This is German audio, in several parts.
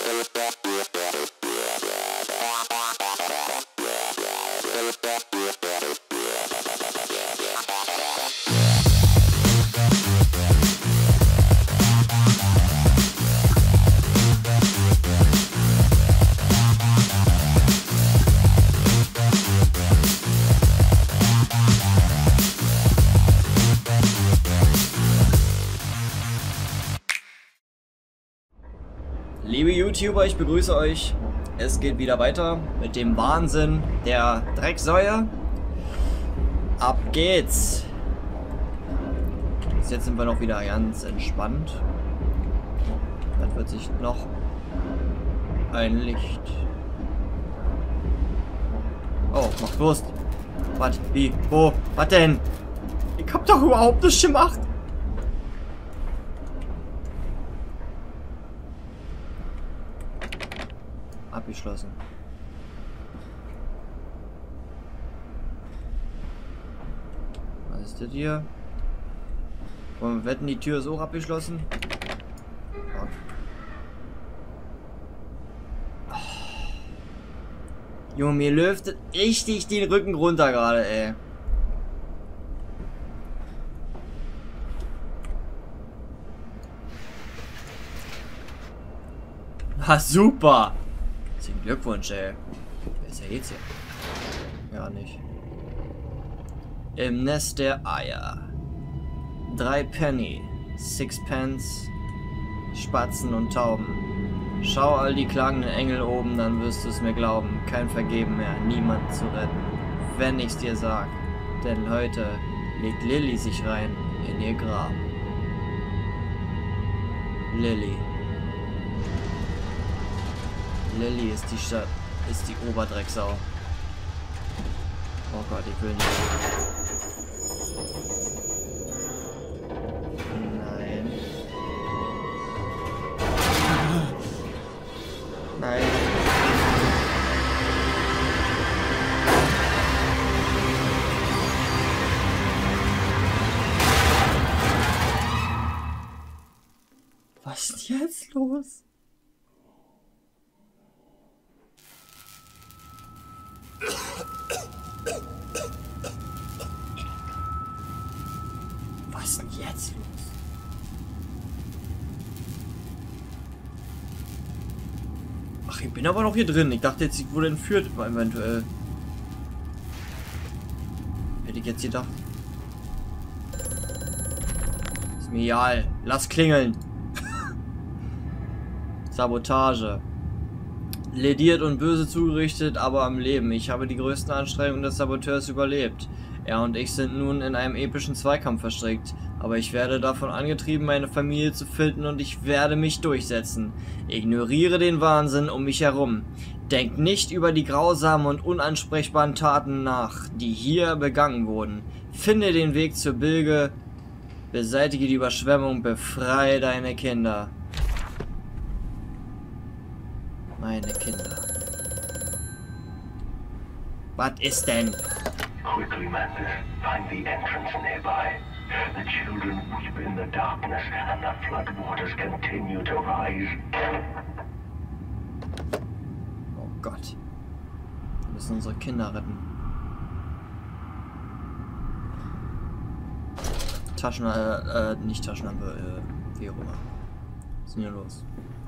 Liebe YouTuber, ich begrüße euch. Es geht wieder weiter mit dem Wahnsinn der Drecksäue. Ab geht's. Bis jetzt sind wir noch wieder ganz entspannt. Dann wird sich noch ein Licht. Oh, macht Wurst. Was? Wie? Wo? Was denn? Ich hab doch überhaupt nichts gemacht. Abgeschlossen. Was ist das hier? Wollen wir wetten, die Tür ist auch abgeschlossen? Oh. Junge, mir läuft richtig den Rücken runter gerade, ey. Ah, super! Glückwunsch, ey. Wer ist ja jetzt hier? Ja, nicht. Im Nest der Eier. 3 Penny, 6 Pence, Spatzen und Tauben. Schau all die klagenden Engel oben, dann wirst du es mir glauben. Kein Vergeben mehr, niemand zu retten. Wenn ich's dir sag. Denn heute legt Lilly sich rein in ihr Grab. Lilly. Lilly ist die Stadt, ist die Oberdrecksau. Oh Gott, ich will nicht. Nein. Nein. Was ist jetzt los? Was ist denn jetzt los? Ach, ich bin aber noch hier drin. Ich dachte jetzt, ich wurde entführt, eventuell. Hätte ich jetzt gedacht. Ist mir egal. Lass klingeln. Sabotage. Lediert und böse zugerichtet, aber am Leben. Ich habe die größten Anstrengungen des Saboteurs überlebt. Er und ich sind nun in einem epischen Zweikampf verstrickt. Aber ich werde davon angetrieben, meine Familie zu finden, und ich werde mich durchsetzen. Ignoriere den Wahnsinn um mich herum. Denk nicht über die grausamen und unansprechbaren Taten nach, die hier begangen wurden. Finde den Weg zur Bilge. Beseitige die Überschwemmung. Befreie deine Kinder. Meine Kinder. Was ist denn? Quickly, Mantis, find the entrance nearby. The children weep in the darkness, and the flood waters continue to rise. Oh Gott. Wir müssen unsere Kinder retten. Nicht Taschenlampe, wie auch immer. Was ist denn hier los?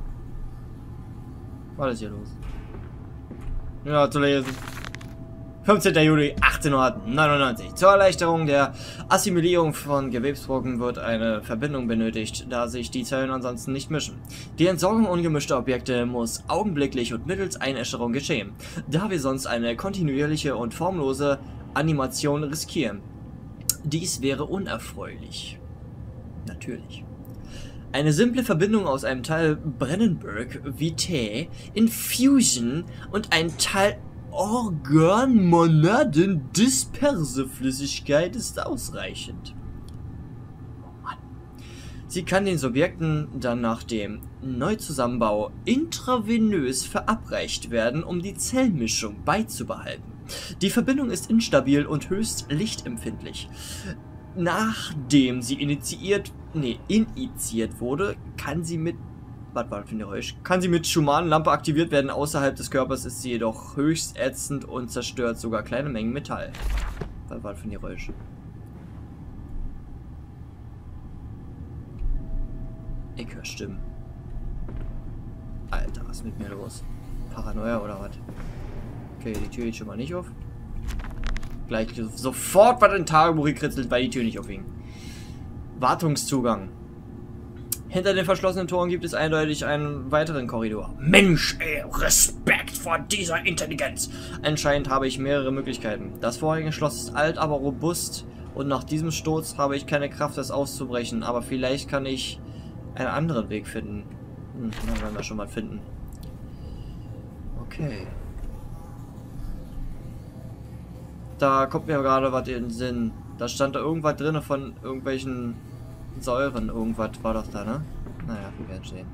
Was ist hier los? Ja, zu lesen. 15. Juli 1899. Zur Erleichterung der Assimilierung von Gewebsbrocken wird eine Verbindung benötigt, da sich die Zellen ansonsten nicht mischen. Die Entsorgung ungemischter Objekte muss augenblicklich und mittels Einäscherung geschehen, da wir sonst eine kontinuierliche und formlose Animation riskieren. Dies wäre unerfreulich. Natürlich. Eine simple Verbindung aus einem Teil Brennenburg Vitae in Fusion und ein Teil Organmonadendisperse-Flüssigkeit ist ausreichend. Oh Mann. Sie kann den Subjekten dann nach dem Neuzusammenbau intravenös verabreicht werden, um die Zellmischung beizubehalten. Die Verbindung ist instabil und höchst lichtempfindlich. Nachdem sie injiziert wurde, kann sie mit Was war das für ein Geräusch? Kann sie mit Schumann-Lampe aktiviert werden. Außerhalb des Körpers ist sie jedoch höchst ätzend und zerstört sogar kleine Mengen Metall. Was war das für ein Geräusch? Ich höre Stimmen. Alter, was ist mit mir los? Paranoia oder was? Okay, die Tür geht schon mal nicht auf. Gleich sofort was in Tagebuch gekritzelt, weil die Tür nicht aufging. Wartungszugang. Hinter den verschlossenen Toren gibt es eindeutig einen weiteren Korridor. Mensch, ey, Respekt vor dieser Intelligenz. Anscheinend habe ich mehrere Möglichkeiten. Das vorherige Schloss ist alt, aber robust. Und nach diesem Sturz habe ich keine Kraft, das auszubrechen. Aber vielleicht kann ich einen anderen Weg finden. Na, werden wir schon mal finden. Okay. Da kommt mir gerade was in den Sinn. Da stand da irgendwas drin von irgendwelchen Säuren. Irgendwas war doch da, ne? Naja, wir werden sehen.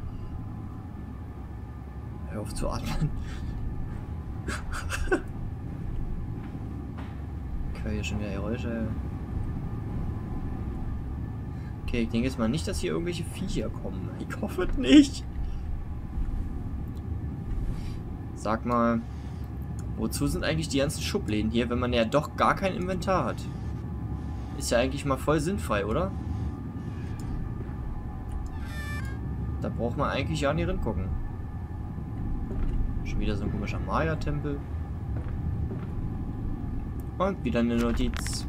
Hör auf zu atmen. Ich höre hier schon wieder Geräusche. Okay, ich denke jetzt mal nicht, dass hier irgendwelche Viecher kommen. Ich hoffe nicht. Sag mal, wozu sind eigentlich die ganzen Schubläden hier, wenn man ja doch gar kein Inventar hat? Ist ja eigentlich mal voll sinnfrei, oder? Da braucht man eigentlich ja nicht hingucken. Schon wieder so ein komischer Maya-Tempel. Und wieder eine Notiz.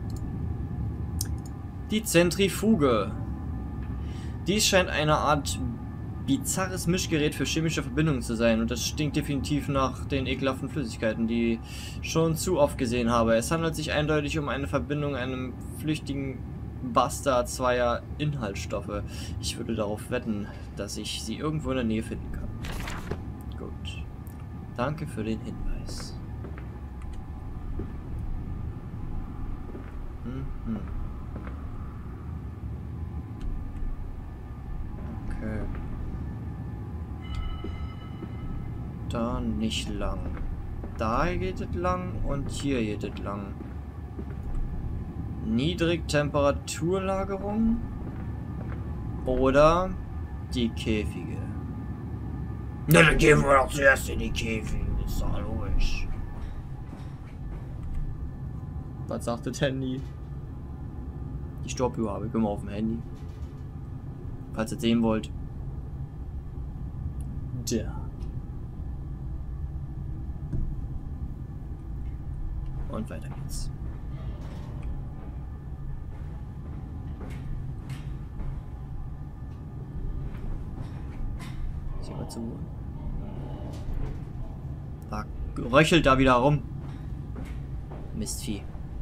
Die Zentrifuge. Dies scheint eine Art bizarres Mischgerät für chemische Verbindungen zu sein. Und das stinkt definitiv nach den ekelhaften Flüssigkeiten, die ich schon zu oft gesehen habe. Es handelt sich eindeutig um eine Verbindung einem flüchtigen Bastard zweier Inhaltsstoffe. Ich würde darauf wetten, dass ich sie irgendwo in der Nähe finden kann. Gut. Danke für den Hinweis. Okay. Da nicht lang. Da geht es lang und hier geht es lang. Niedrigtemperaturlagerung oder die Käfige. Na, dann gehen wir doch zuerst in die Käfige. Ist doch logisch. Was sagt das Handy? Die Stoppuhr habe ich immer auf dem Handy. Falls ihr es sehen wollt. Da. Und weiter geht's. Sieh mal zu. Da röchelt da wieder rum. Mistvieh.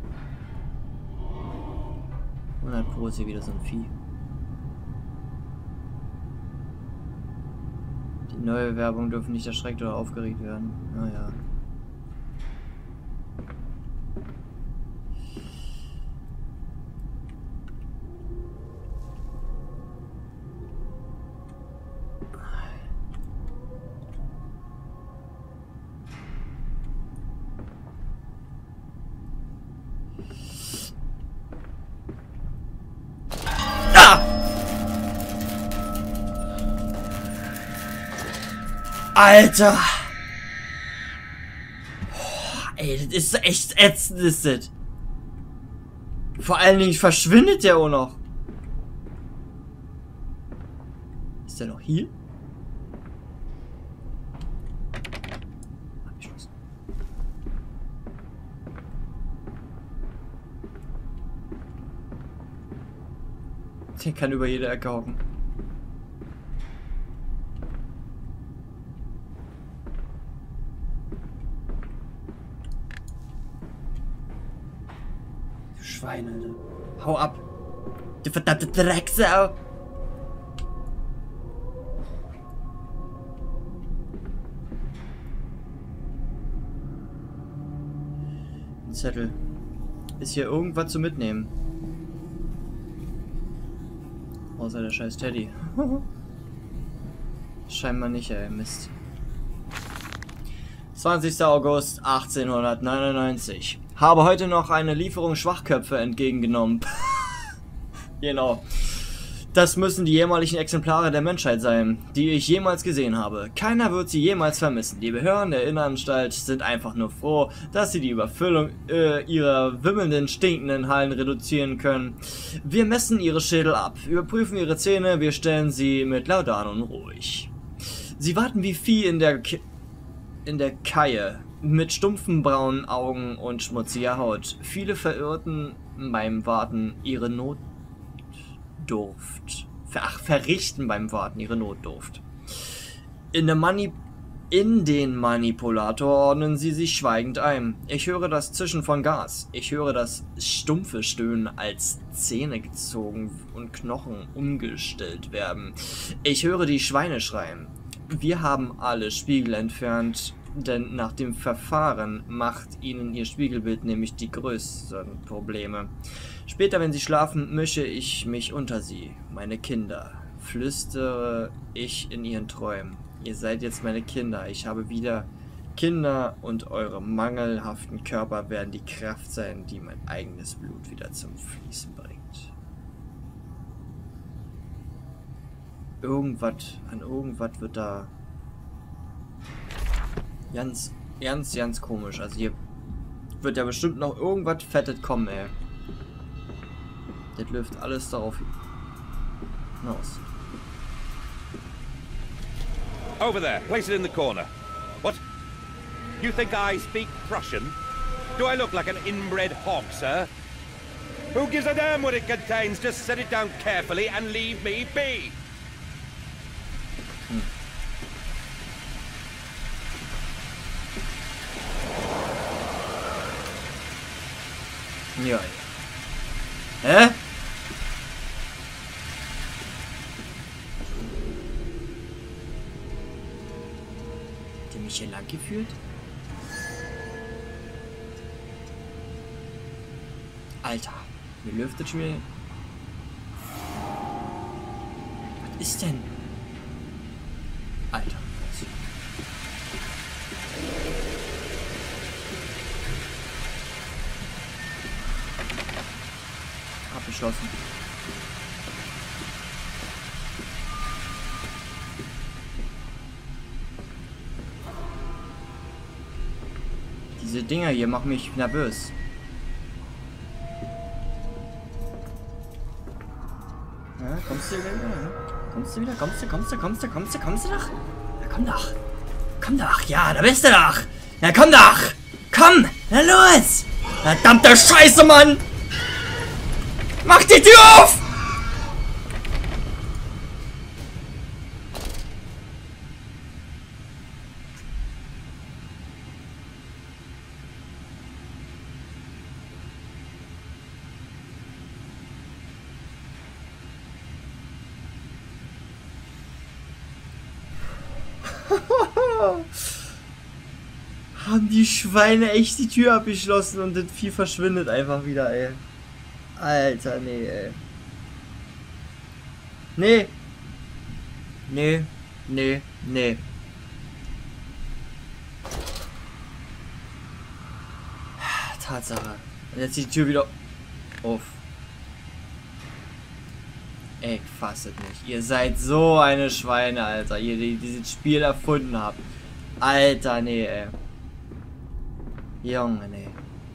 100% ist hier wieder so ein Vieh. Die neue Werbung dürfen nicht erschreckt oder aufgeregt werden. Naja. Alter! Oh, ey, das ist echt ätzend, ist das. Vor allen Dingen verschwindet der auch noch. Ist der noch hier? Abgeschlossen. Der kann über jede Ecke hocken. Schwein, Alter. Hau ab. Du verdammte Drecksau. Ein Zettel. Ist hier irgendwas zu mitnehmen? Außer der scheiß Teddy. Scheinbar nicht, ey. Mist. 20. August 1899. Habe heute noch eine Lieferung Schwachköpfe entgegengenommen. Genau. Das müssen die jämmerlichen Exemplare der Menschheit sein, die ich jemals gesehen habe. Keiner wird sie jemals vermissen. Die Behörden der Innenanstalt sind einfach nur froh, dass sie die Überfüllung ihrer wimmelnden, stinkenden Hallen reduzieren können. Wir messen ihre Schädel ab, überprüfen ihre Zähne, wir stellen sie mit Laudanum ruhig. Sie warten wie Vieh in der Kaie, mit stumpfen braunen Augen und schmutziger Haut. Viele verirrten beim Warten ihre verrichten beim Warten ihre Notdurft. In den Manipulator ordnen sie sich schweigend ein. Ich höre das Zischen von Gas. Ich höre das stumpfe Stöhnen, als Zähne gezogen und Knochen umgestellt werden. Ich höre die Schweine schreien. Wir haben alle Spiegel entfernt, denn nach dem Verfahren macht ihnen ihr Spiegelbild nämlich die größten Probleme. Später, wenn sie schlafen, mische ich mich unter sie, meine Kinder, flüstere ich in ihren Träumen. Ihr seid jetzt meine Kinder, ich habe wieder Kinder und eure mangelhaften Körper werden die Kraft sein, die mein eigenes Blut wieder zum Fließen bringt. An irgendwas wird da ganz komisch. Also hier wird ja bestimmt noch irgendwas Fettes kommen, ey. Das läuft alles darauf hinaus. Over there, place it in the corner. What? You think I speak Prussian? Do I look like an inbred hog, sir? Who gives a damn what it contains? Just set it down carefully and leave me be. Ja. Hä? Hat der mich hier lang geführt? Alter, mir lüftet schon wieder. Was ist denn? Alter. Abgeschlossen. Diese Dinger hier machen mich nervös. Ja, kommst du wieder? Kommst du wieder? Kommst du doch? Ja, komm doch. Komm doch. Ja, da bist du doch. Ja, komm doch. Komm. Na los. Verdammte Scheiße, Mann. Mach die Tür auf! Haben die Schweine echt die Tür abgeschlossen und das Vieh verschwindet einfach wieder, ey. Alter, nee, ey. Nee. Tatsache. Und jetzt die Tür wieder auf. Ich fasse es nicht. Ihr seid so eine Schweine, Alter. Ihr, die dieses Spiel erfunden habt. Alter, nee, ey. Junge, nee.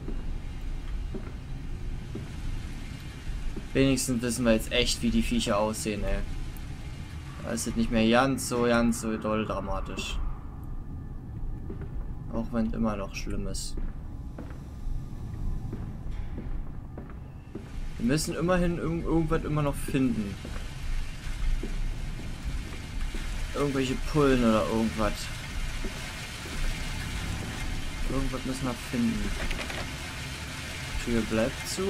Wenigstens wissen wir jetzt echt, wie die Viecher aussehen, ey. Das ist nicht mehr ganz so doll dramatisch. Auch wenn es immer noch schlimm ist. Wir müssen immerhin irgendwas immer noch finden. Irgendwelche Pullen oder irgendwas. Irgendwas müssen wir finden. Die Tür bleibt zu.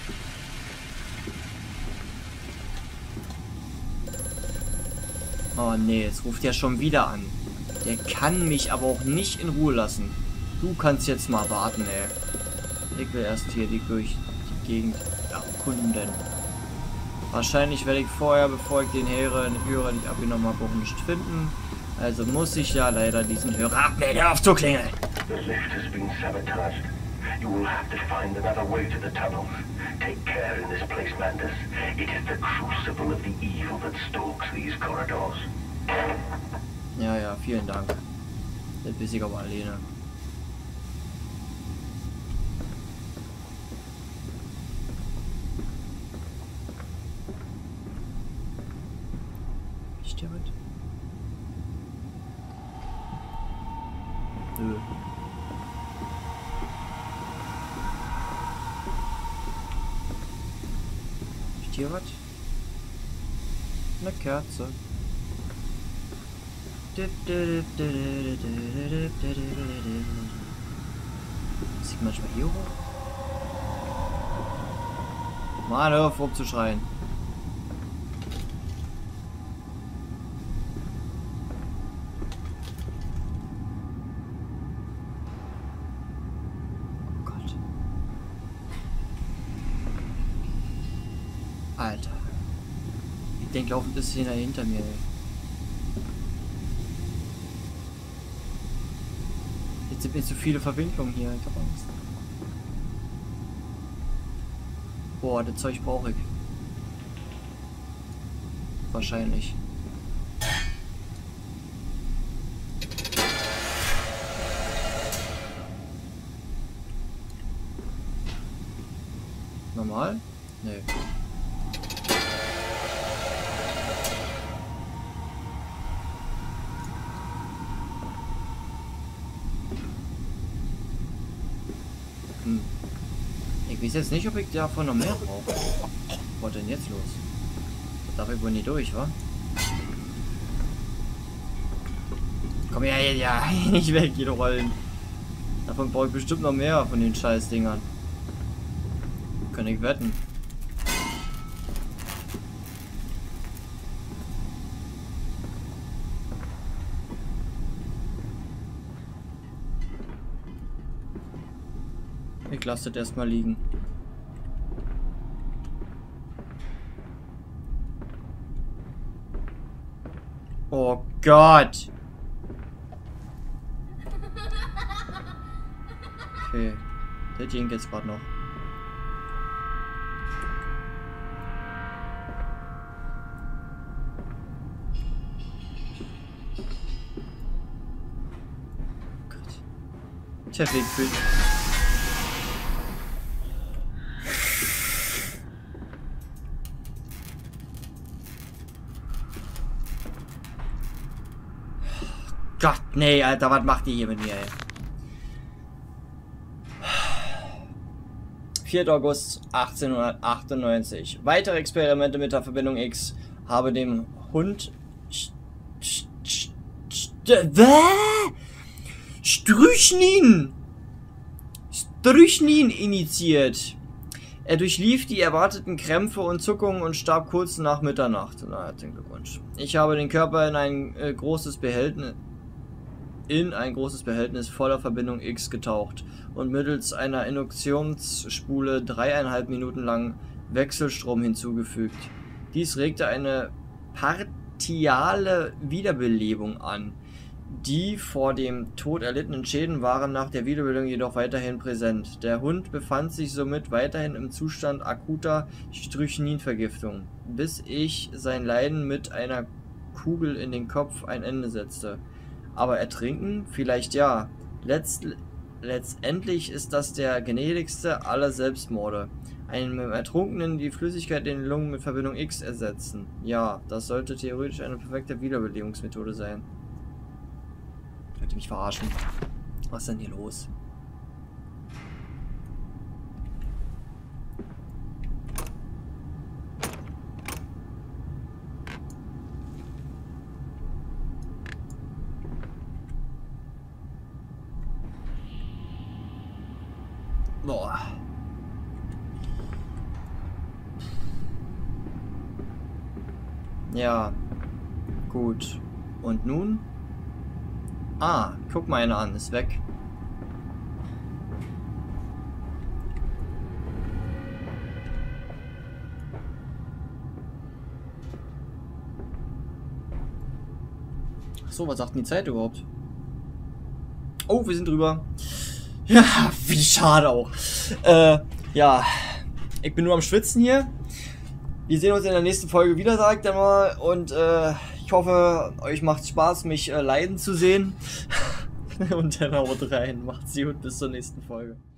Oh nee, es ruft ja schon wieder an. Der kann mich aber auch nicht in Ruhe lassen. Du kannst jetzt mal warten, ey. Ich will erst hier durch die Gegend erkunden. Wahrscheinlich werde ich vorher, bevor ich den Hörer nicht abgenommen habe, auch nicht finden. Also muss ich ja leider diesen Hörer abnehmen. Hör auf zu klingeln! The lift has been sabotaged. You will have to find another way to the tunnels. Take care in this place, Mantis. It is the crucible of the evil that stalks these corridors. Ja, ja, vielen Dank. Das weiß ich aber alleine. Ist der was? Nö. Ist hier was? Eine Kerze. Sieht manchmal hier hoch? Mann, hör auf rumzuschreien. Oh Gott. Alter. Ich denke, laufen bis hinter mir, ey. Jetzt sind mir zu viele Verbindungen hier. Ich hab Angst. Boah, das Zeug brauche ich. Wahrscheinlich. Normal? Nee. Ich weiß jetzt nicht, ob ich davon noch mehr brauche. Was denn jetzt los? Darf ich wohl nicht durch, wa? Komm her, ja, nicht weg, jede Rollen. Davon brauche ich bestimmt noch mehr von den Scheißdingern. Kann ich wetten. Ich lasse das erstmal liegen. Oh Gott! Okay, der ging jetzt gerade noch. Gott. Ich hab den Gefühl. Gott, nee, Alter, was macht ihr hier mit mir, ey? 4. August 1898. Weitere Experimente mit der Verbindung X. Habe dem Hund Strychnin initiiert. Er durchlief die erwarteten Krämpfe und Zuckungen und starb kurz nach Mitternacht. Na, herzlichen Glückwunsch. Ich habe den Körper in ein großes Behältnis voller Verbindung X getaucht und mittels einer Induktionsspule 3,5 Minuten lang Wechselstrom hinzugefügt. Dies regte eine partiale Wiederbelebung an. Die vor dem Tod erlittenen Schäden waren nach der Wiederbelebung jedoch weiterhin präsent. Der Hund befand sich somit weiterhin im Zustand akuter Strychninvergiftung, bis ich sein Leiden mit einer Kugel in den Kopf ein Ende setzte. Aber ertrinken? Vielleicht ja. Letztendlich ist das der gnädigste aller Selbstmorde. Einem Ertrunkenen die Flüssigkeit in den Lungen mit Verbindung X ersetzen. Ja, das sollte theoretisch eine perfekte Wiederbelebungsmethode sein. Könnt ihr mich verarschen? Was ist denn hier los? Boah. Ja. Gut. Und nun? Ah, guck mal einer an, ist weg. So, was sagt denn die Zeit überhaupt? Oh, wir sind drüber. Ja, wie schade auch. Ja, ich bin nur am Schwitzen hier. Wir sehen uns in der nächsten Folge wieder, sagt er mal. Und ich hoffe, euch macht Spaß, mich leiden zu sehen. Und dann haut rein. Macht's gut, bis zur nächsten Folge.